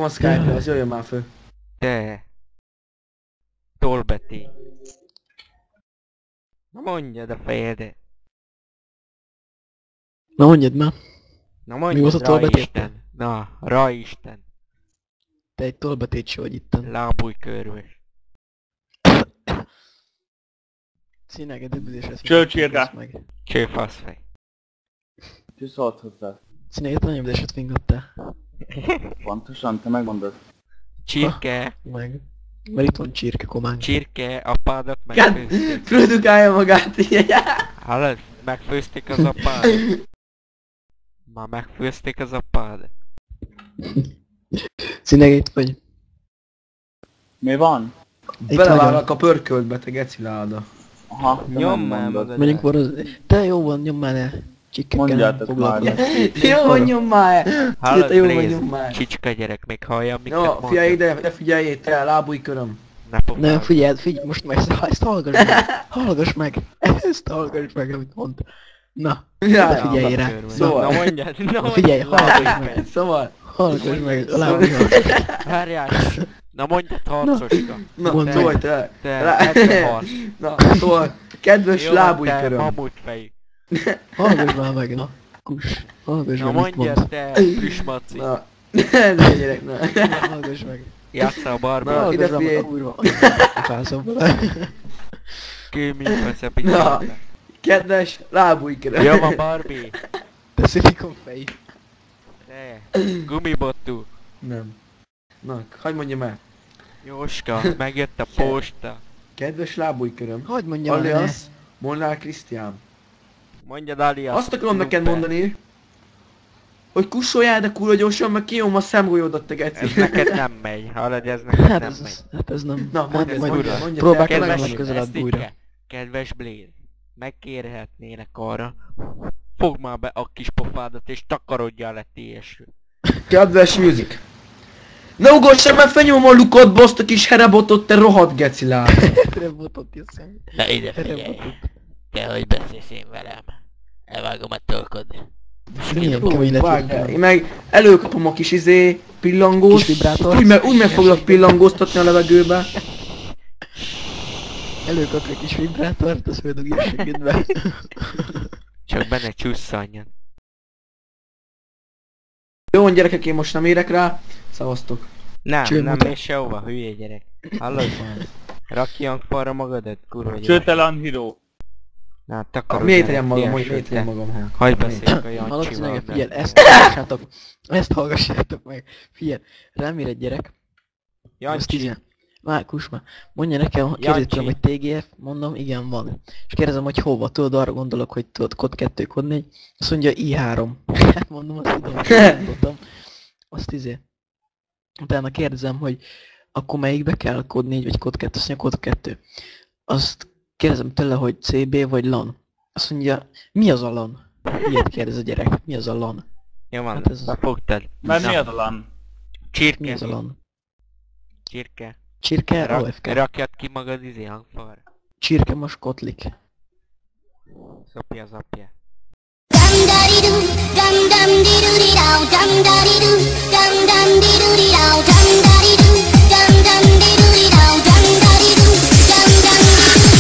A Skype-ra, az jöjjön már föl. De. Tolbeti. Na mondjad a fejedet. Na mondjad már. Na Mi volt mondjad, a tolbetét? Isten. Na, Isten. Te egy tolbetét se vagy itten. Lábúj körvös. Színeged übüzésre. Csőcsirge. Csőfaszfej. Ki szólt hozzá? Színeged a nyomdásat fingattál. Pontosan, te megmondod. Csirke. Meg. Mert itt van csirke kománk. Csirke, apádat Hát, megfőzték. produkálja magát. Hallod? Megfőzték az apádat. Már megfőzték az apádat. Színeged itt vagy. Mi van? Itt Belevállak a pörköltbe, te geciláda. Aha, te Nyom már megmondod. magad. Menjünk borozni. Te jó van, nyom már el. Csikkekkel Mondjátok foglalkozz. Jó, hogy nyom már el. Hallod, Te jó, hogy Blaze? nyom már. Csicska gyerek, még hallja, amiket No, mondtam. figyelj ide, ne figyeljél, te lábúj köröm. Ne pofáld. Nem, figyelj, most meg ezt hallgass meg. Hallgass meg. Ezt hallgass meg, amit mond. Na, Ja, figyelj rá. Szóval. Na mondjad, na mondjad. Figyelj, hallgass meg. Szóval, Hallgass meg, a lábam. Várjál. Na mondjad, harcoska. na, Mondd szóval meg. te, Te, ette harc. na, szóval, kedves Jó, lábúj te köröm. mamutfejű. Hallgass már meg, na. Kus. Hallgass Na meg, mit mondjad, mond. te plüsmaci. Na, ne gyerek, na. Hallgass meg. Játsszál a Barbie. Na, ide Hallgass figyelj. meg, kurva. Fászom vele. Kőmint vesz a Na, picsába. kedves lábúj köröm. Jó van Barbie. Te szilikon fej. Te, gumibottú. Nem. Na, hagyd mondjam el. Jóska, megjött a posta. Kedves lábúj köröm. Hadd mondjam el, ne. Alias, Molnár Krisztián. Mondjad alias. Azt akarom neked mondani, hogy kussoljál, de kurva gyorsan, meg kinyom a szemgolyódat, te Ez geci. neked nem megy, hallod, ez neked Hát nem megy. ez nem. Na, Hát mondj, majd mondj, próbálj te, meg kedves- legközelebb Esztike, újra. kedves Blaze, megkérhetnének arra, fogd már be a kis pofádat és takarodjál le TS-ről. Kedves Music. Ne ugassam, mert fenyom a lukot, baszt a kis herebotot, te rohadt gecilár. Rebotot jösszem. Na ide figyelj, te hogy beszélsz én velem? Elvágom a torkod. Milyen kemény Vágd el. lett. Én meg előkapom a kis pillangót, Kis vibrátort. úgy meg foglak pillangóztatni a levegőbe. Előkapja a kis vibrátort, az földugja a segédbe. Csak benne csusszanjon. Jó, gyerekek, én most nem érek rá. Szavaztok. Nem, Cső nem mutat. mész sehova, hülye gyerek. Hallod? Rakj falra magadat, kurva gyerek. Csőtelen híró. Na, takarodj Métrem le, magam, TS-ről, hogy métrem te. magam. Hagyj beszéljünk a Hallod, Jancsival. színege, de- figyelj, ezt hallgassátok. Ezt hallgassátok meg. Figyelj, rám ír egy gyerek. Azt Jancsi, így, Márkus már. Mondja nekem, kérdezi tőlem, hogy TGF, mondom, igen van. És kérdezem, hogy hova, tudod, arra gondolok, hogy tudod, kod 2, kod 4. Azt mondja, I3. Hát mondom, azt tudom, hogy gondoltam. Azt Utána kérdezem, hogy akkor melyikbe kell, kod 4 vagy kod 2, azt mondja, kod 2. Azt kérdezem tőle, hogy CB vagy LAN. Azt mondja, mi az a LAN? Ilyet kérdez a gyerek, mi az a LAN? jó van, Hát ez- befogtad. Mert Na, mi az a LAN? Mi Csirke, az a LAN? csirke. Csirke, AFK. Rakjad ki magad hangfalra. Csirke most kotlik. Szopja az apja. Dum da di doo, dum dum di doo di dow, dum da di doo, dum dum di doo di dow, dum da di doo, dum dum di doo di dow, dum da di doo, dum dum di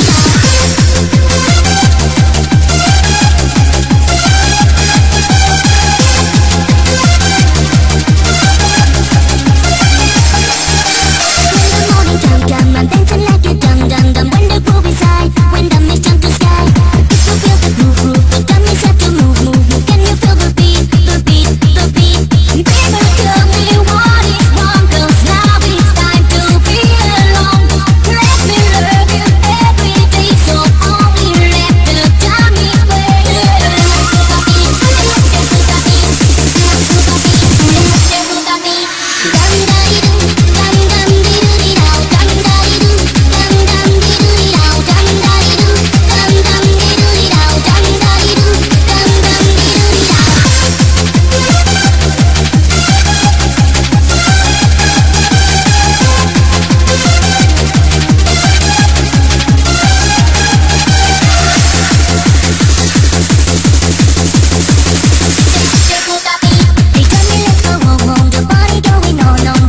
doo di dow. When the morning come, come, I'm dancing like a dum dum dum. When the groove is high, when the mist jump to sky, if you feel the groove, groove, the drum is set to move, move, move. Can you feel the beat, the beat, the beat? Baby, tell me what is wrong, 'cause now it's time to be alone. Let me love you every day, so only let the time is play. They tell me let's go home, home, the party going on,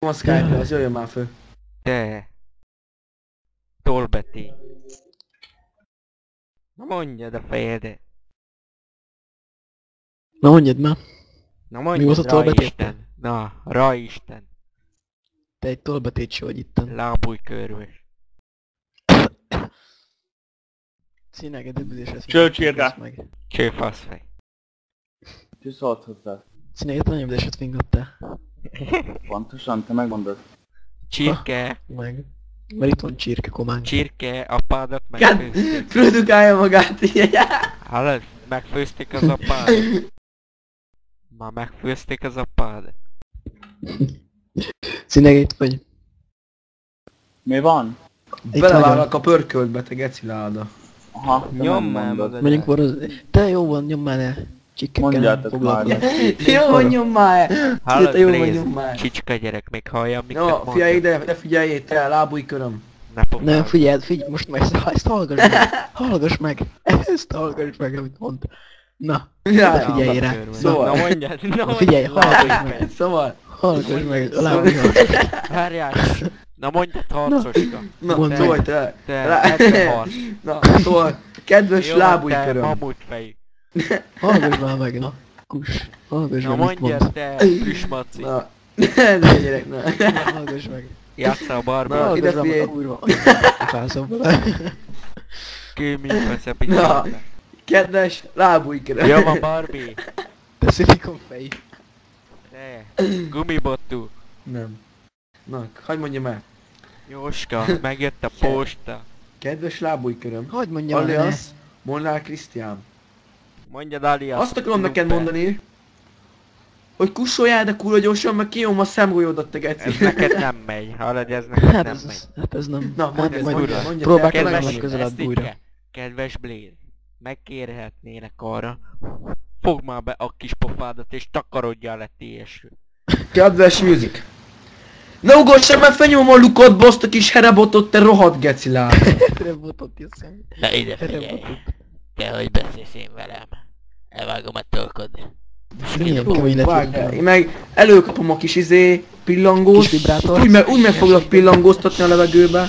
a Skype-ra, az jöjjön már föl. Te. Tolbeti. Na mondjad a fejedet. Na mondjad már, Na Mi mondjad, volt a tolbetét? Isten. Na, Isten. te egy tolbetétső vagy itten. Lábújkörvös. Színege döbözésre Csőcsirke. meg. Csőfaszfej. Ti szólt hozzá. Színege nagyobb eset fingattál. Pontosan, te megmondod. Csirke. Meg. Mert itt van csirke kománk. Csirke, apádat Hát, megfőzték. produkálja magát, így. Hallod? Megfőzték az apádat. Már megfőzték az apádat. Színege itt vagy. Mi van? Belevállak a pörköltbe, te geci láda. Aha, te Nyom már megmondod. magad. Mondjuk van az... Te jó van, nyom már ne. Csikkekkel nem Mondjátok foglalkozz. már. Jó, mondjon már! Hallod, Jó, Blaze? mondjon már! Csicska gyerek, még hallja, amiket No, mondok. figyelj ide, ne figyeljél, te lábújköröm. Ne pofáld. Nem, figyelj, most meg ezt hallgass meg. Hallgass meg. Ezt hallgass meg, amit mond. Na, Ja, figyelj rá. Körben. Szóval. Na mondjad, na mondjad. Figyelj, hallgass meg. Szóval, Hallgass meg, a lábújköröm. Várjál. Na mondjad, harcoska. na, Mondd szóval meg. te... Te, Rá- ecseharc. Na, szóval, kedves Jó, van, te lábújköröm. mamutfejű. Hallgass már meg, na. Kus. Hallgass Na meg, mit mondjad, mondsz. te plüsmaci. Na, ne gyerek, na. Hallgass meg. Játsszál a Barbie. Na, ide Hallgass már, figyelj. kurva. Fászom vele. Kőmű vesz a Na, picsába. kedves lábújköröm. Jó van, Barbie. Te szilikonfej. Te, gumibottú. Nem. Na, hagyd mondjam el. Jóska, megjött a posta. Kedves lábújköröm. Hagyd mondjam el, ne. Alias Molnár Krisztián. Mondjad, alias. Azt akarom neked Lupe. mondani, hogy kussoljál, de kurva gyorsan, meg kinyom a szemgolyódat, te geci. Ez neked nem megy, hallod, ez neked Hát nem ez, megy. hát ez nem. Na, mondja, ez mondja, durva. mondja, Próbálj te. meg Kedves, legközelebb ezt újra. így kedves Blaze, megkérhetnélek arra, fogd már be a kis pofádat és takarodjál le TS-ről. Kedves music. Ne ugossam, mert fenyomom a lukadba azt a kis herebotot, te rohadt geci láb. Rebotot jösszem. Na ide figyelj, te hogy beszélsz én velem? Elvágom a torkod. Milyen Fú, kemény lett vágj el. volna. Én meg előkapom a kis pillangót, Kis vibrátort. úgy meg foglak pillangóztatni a levegőbe.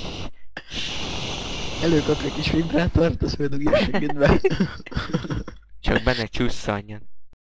Előkapja a kis vibrátort, az földugja a segédbe. Csak benne csusszanjon.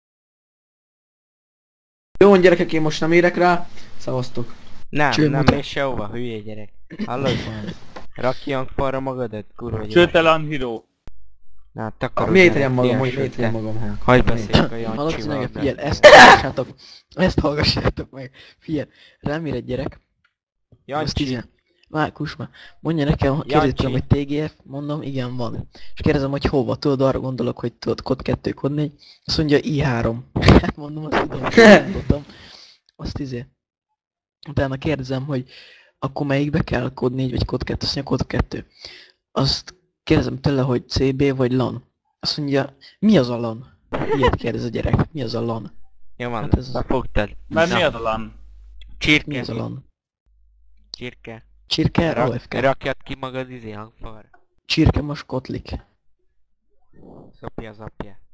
Jó van gyerekek, én most nem érek rá. Szavaztok. Nem, Csőmutat. nem mész sehova, hülye gyerek. Hallod? Rakj falra magadat, kurva gyerek. Csőtelen híró. Na, takarodj Mélytelen el, magam, TS-ről, hogy mélytelen te. magam. Hagyj beszéljek a Hallod, Jancsival. Színege, de- figyelj, ezt hallgassátok. Ezt hallgassátok meg. Figyelj, rám ír egy gyerek. Az Jancsi, 10. Márkus már. Mondja nekem, kérdezi tőlem, hogy TGF, mondom, igen van. És kérdezem, hogy hova, tudod, arra gondolok, hogy tudod, kod 2, kod 4. Azt mondja, I3. Hát mondom, azt tudom, hogy mondottam. Azt Utána kérdezem, hogy akkor melyikbe kell, kod 4 vagy kod 2, azt mondja, kod 2. Azt kérdezem tőle, hogy CB vagy LAN. Azt mondja, mi az a LAN? Ilyet kérdez a gyerek, mi az a LAN? jó van, Hát ez- befogtad. Mert Na, mi az a LAN? Mi Csirke, az a LAN? csirke. Csirke, AFK. Rakjad ki magad hangfalra. Csirke most kotlik. Szopja az apja.